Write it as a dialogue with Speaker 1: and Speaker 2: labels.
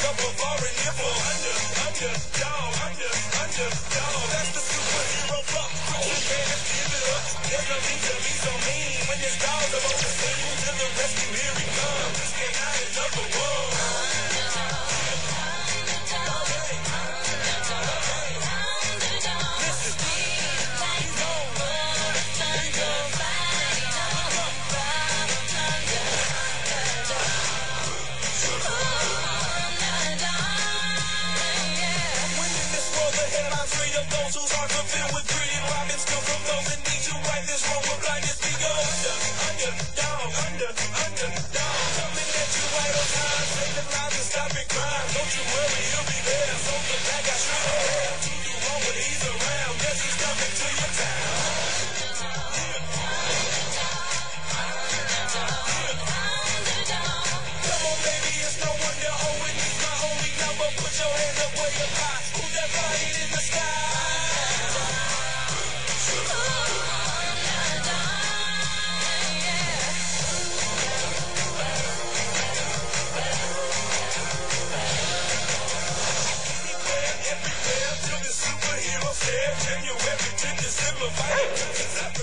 Speaker 1: up a foreign info. Underdog, underdog. That's the superhero fuck. Put your hands, give it up. There's no need to be so mean. When there's dogs up on the scene, to the rescue, here he comes. This K9 is number one. Those whose hearts are filled with greed and robbing still from those in need to right this wrong with blindness. We go underdog. Coming at you right on time, saving lives and stopping crime. Don't you worry, he'll be there. So the bad guy should have to do wrong when he's around. Guess he's coming to your town. Come on, baby, it's no wonder Owen is my only number. Put your hands up where you're hot. Who's that fighting in the sky? Everywhere till the superhero said, and you're everything to simplify it.